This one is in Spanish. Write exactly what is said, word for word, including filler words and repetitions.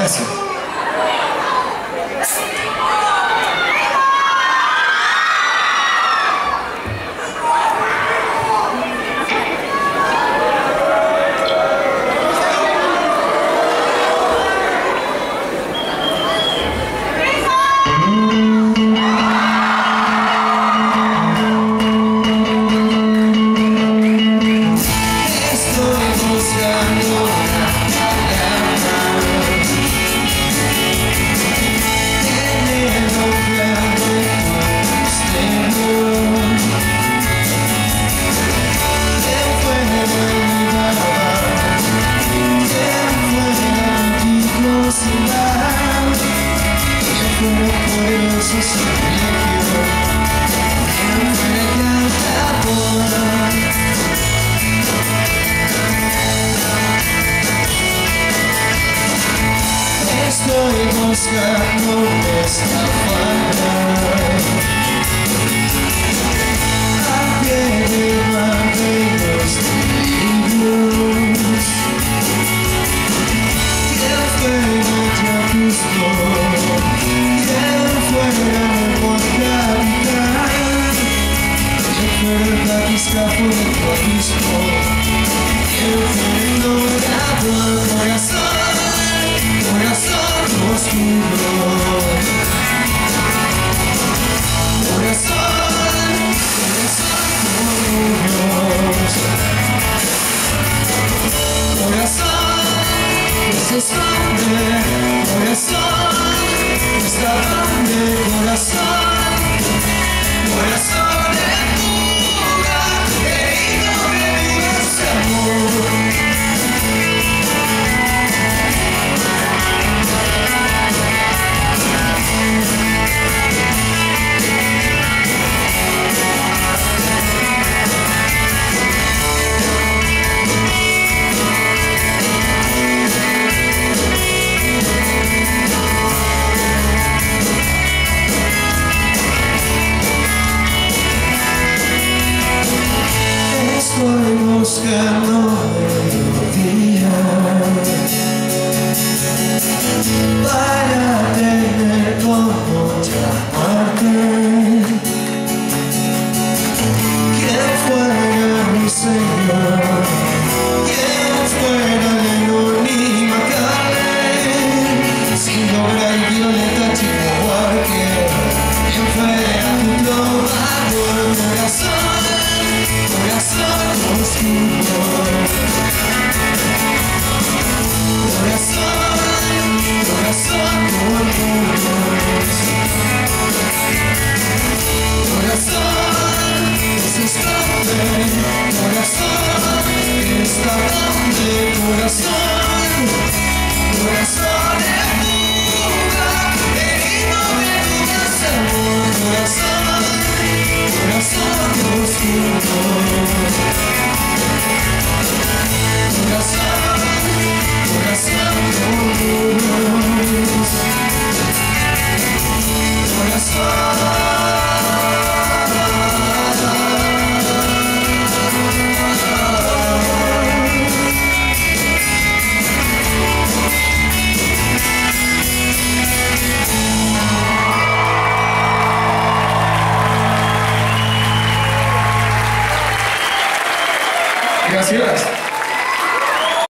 Gracias. Estoy buscando escapar al pie del mar de los delirios. ¿Quién fuera te acusó? ¿Quién fuera el capitán? ¿Quién fuera el batiscafo del abismo? ¿Quién fue el dorado al corazón? Corazón oscuro, corazón, corazón, corazón, que se esconde, corazón, está donde corazón, corazón en fuga, querido que vivas amor. Estoy buscando el día para tener como otra parte. ¿Quién fuera mi Señor? ¿Quién fuera Lennon y McCartney? Sin lograr Violeta Chico Huarque. ¿Quién fuera tu trovador? Corazón, corazón oscuro, corazón, corazón.